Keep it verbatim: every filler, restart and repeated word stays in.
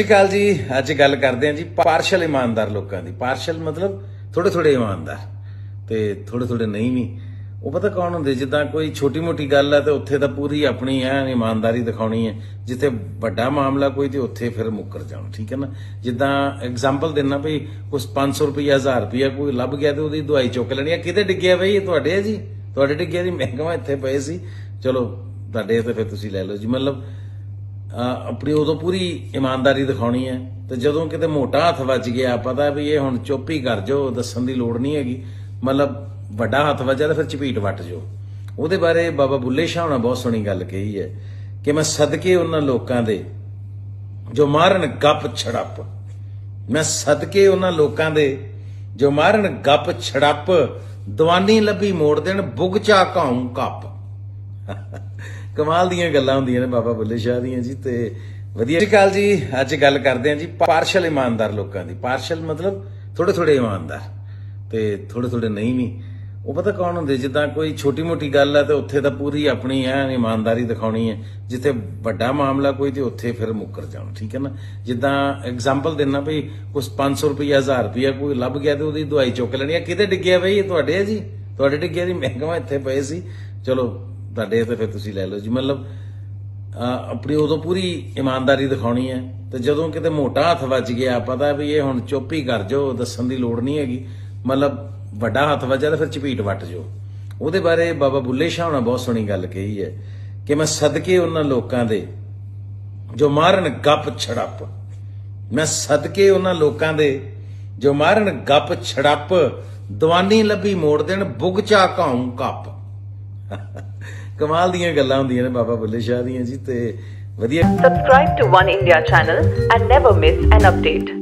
ਸਤਿ ਸ਼੍ਰੀ ਅਕਾਲ जी। ਅੱਜ ਗੱਲ ਕਰਦੇ ਹਾਂ जी ਪਾਰਸ਼ਲ ईमानदार ਲੋਕਾਂ ਦੀ। ਪਾਰਸ਼ਲ मतलब ਥੋੜੇ ਥੋੜੇ ईमानदार ਤੇ ਥੋੜੇ ਥੋੜੇ ਨਹੀਂ ਵੀ। ਉਹ ਪਤਾ ਕੌਣ ਹੁੰਦੇ, ਜਿੱਦਾਂ ਕੋਈ ਛੋਟੀ ਮੋਟੀ ਗੱਲ ਹੈ ਤੇ ਉੱਥੇ ਤਾਂ ਪੂਰੀ ਆਪਣੀ ਐ ईमानदारी ਦਿਖਾਉਣੀ ਹੈ, ਜਿੱਥੇ ਵੱਡਾ ਮਾਮਲਾ ਕੋਈ ਤੇ ਉੱਥੇ ਫਿਰ ਮੁੱਕਰ ਜਾਣ। ਠੀਕ ਹੈ ਨਾ। ਜਿੱਦਾਂ ਐਗਜ਼ਾਮਪਲ ਦੇਣਾ ਭਈ ਕੁਛ ਪੰਜ ਸੌ ਰੁਪਈਆ ਹਜ਼ਾਰ ਰੁਪਈਆ ਕੋਈ ਲੱਭ ਗਿਆ ਤੇ ਉਹਦੀ ਦਵਾਈ ਚੁੱਕ ਲੈਣੀ ਆ। ਕਿਤੇ ਡਿੱਗਿਆ ਬਈ? ਇਹ ਤੁਹਾਡੇ ਹੈ ਜੀ, ਤੁਹਾਡੇ ਡਿੱਗਿਆ ਜੀ। ਮਹਿਕਮਾ ਇੱਥੇ ਪਏ ਸੀ, ਚਲੋ ਤੁਹਾਡੇ ਤੇ ਫਿਰ ਤੁਸੀਂ ਲੈ ਲਓ ਜੀ। ਮਤਲਬ ਆਪਣੀ ਉਦੋਂ ਪੂਰੀ ईमानदारी ਦਿਖਾਉਣੀ ਹੈ ਤੇ ਜਦੋਂ ਕਿਤੇ ਮੋਟਾ ਹੱਥ ਵੱਜ ਗਿਆ ਪਤਾ ਵੀ ਇਹ ਹੁਣ ਚੁੱਪ ਹੀ ਕਰ ਜਾਓ, ਦੱਸਣ ਦੀ ਲੋੜ ਨਹੀਂ ਹੈਗੀ। ਮਤਲਬ ਵੱਡਾ ਹੱਥ ਵੱਜਿਆ ਤਾਂ ਫਿਰ ਝਪੀਟ ਵੱਟ ਜਾਓ। ਉਹਦੇ ਬਾਰੇ ਬਾਬਾ ਬੁੱਲੇ ਸ਼ਾਹ ਹੋਣਾ ਬਹੁਤ ਸੋਹਣੀ ਗੱਲ ਕਹੀ ਹੈ ਕਿ ਮੈਂ ਸਦਕੇ ਉਹਨਾਂ ਲੋਕਾਂ ਦੇ ਜੋ ਮਾਰਨ ਗੱਪ ਛੜੱਪ, ਮੈਂ ਸਦਕੇ ਉਹਨਾਂ ਲੋਕਾਂ ਦੇ ਜੋ ਮਾਰਨ ਗੱਪ ਛੜੱਪ, ਦਵਾਨੀ ਲੱਭੀ ਮੋੜ ਦੇਣ ਬੁਗਚਾ ਘਾਉਂ ਕੱਪ। ਕਮਾਲ ਦੀਆਂ ਗੱਲਾਂ ਹੁੰਦੀਆਂ ਨੇ ਬਾਬਾ ਬੁੱਲੇ ਸ਼ਾਹ ਦੀਆਂ ਜੀ। ਤੇ ਵਧੀਆ। ਸਤਿ ਸ਼੍ਰੀ ਅਕਾਲ ਜੀ। ਅੱਜ ਗੱਲ ਕਰਦੇ ਹਾਂ ਜੀ ਪਾਰਸ਼ਲ ईमानदार ਲੋਕਾਂ ਦੀ। ਪਾਰਸ਼ਲ मतलब ਥੋੜੇ ਥੋੜੇ ईमानदार ਤੇ ਥੋੜੇ ਥੋੜੇ ਨਹੀਂ ਵੀ। ਉਹ ਪਤਾ ਕੌਣ ਹੁੰਦੇ, ਜਿੱਦਾਂ ਕੋਈ ਛੋਟੀ ਮੋਟੀ ਗੱਲ ਹੈ ਤੇ ਉੱਥੇ ਤਾਂ ਪੂਰੀ ਆਪਣੀ ਐ ईमानदारी ਦਿਖਾਉਣੀ ਹੈ, ਜਿੱਥੇ ਵੱਡਾ ਮਾਮਲਾ ਕੋਈ ਤੇ ਉੱਥੇ ਫਿਰ ਮੁੱਕਰ ਜਾਣ। ਠੀਕ ਹੈ ਨਾ। ਜਿੱਦਾਂ ਐਗਜ਼ਾਮਪਲ ਦੇਣਾ ਭਈ ਕੁਛ ਪੰਜ ਸੌ ਰੁਪਈਆ ਹਜ਼ਾਰ ਰੁਪਈਆ ਕੋਈ ਲੱਭ ਗਿਆ ਤੇ ਉਹਦੀ ਦਵਾਈ ਚੁੱਕ ਲੈਣੀ ਆ। ਕਿਤੇ ਡਿੱਗਿਆ ਬਈ? ਇਹ ਤੁਹਾਡੇ ਹੈ ਜੀ, ਤੁਹਾਡੇ ਡਿੱਗਿਆ ਜੀ। ਮਹਿਕਮਾ ਇੱਥੇ ਪਏ ਸੀ, ਚਲੋ ਤੁਹਾਡੇ ਤੇ ਫਿਰ ਤੁਸੀਂ ਲੈ ਲਓ ਜੀ। ਮਤਲਬ ਆਪਣੀ ਉਦੋਂ ਪੂਰੀ ईमानदारी ਦਿਖਾਉਣੀ ਹੈ ਤੇ ਜਦੋਂ ਕਿਤੇ ਮੋਟਾ ਹੱਥ ਵੱਜ ਗਿਆ ਪਤਾ ਵੀ ਇਹ ਹੁਣ ਚੁੱਪ ਹੀ ਕਰ ਜਾਓ, ਦੱਸਣ ਦੀ ਲੋੜ ਨਹੀਂ ਹੈਗੀ। ਮਤਲਬ ਵੱਡਾ ਹੱਥ ਵੱਜਿਆ ਤਾਂ ਫਿਰ ਝਪੀਟ ਵੱਟ ਜਾਓ। ਉਹਦੇ ਬਾਰੇ ਬਾਬਾ ਬੁੱਲੇ ਸ਼ਾਹ ਹੋਣਾ ਬਹੁਤ ਸੋਹਣੀ ਗੱਲ ਕਹੀ ਹੈ ਕਿ ਮੈਂ ਸਦਕੇ ਉਹਨਾਂ ਲੋਕਾਂ ਦੇ ਜੋ ਮਾਰਨ ਗੱਪ ਛੜੱਪ, ਮੈਂ ਸਦਕੇ ਉਹਨਾਂ ਲੋਕਾਂ ਦੇ ਜੋ ਮਾਰਨ ਗੱਪ ਛੜੱਪ, ਦਵਾਨੀ ਲੱਭੀ ਮੋੜ ਦੇਣ ਬੁਗਚਾ ਘਾਉਂ ਕੱਪ। ਕਮਾਲ ਦੀਆਂ ਗੱਲਾਂ ਹੁੰਦੀਆਂ ਨੇ ਬਾਬਾ ਬੁੱਲੇ ਸ਼ਾਹ ਦੀਆਂ ਜੀ। ਤੇ ਵਧੀਆ। Subscribe to One India channel and never miss an update.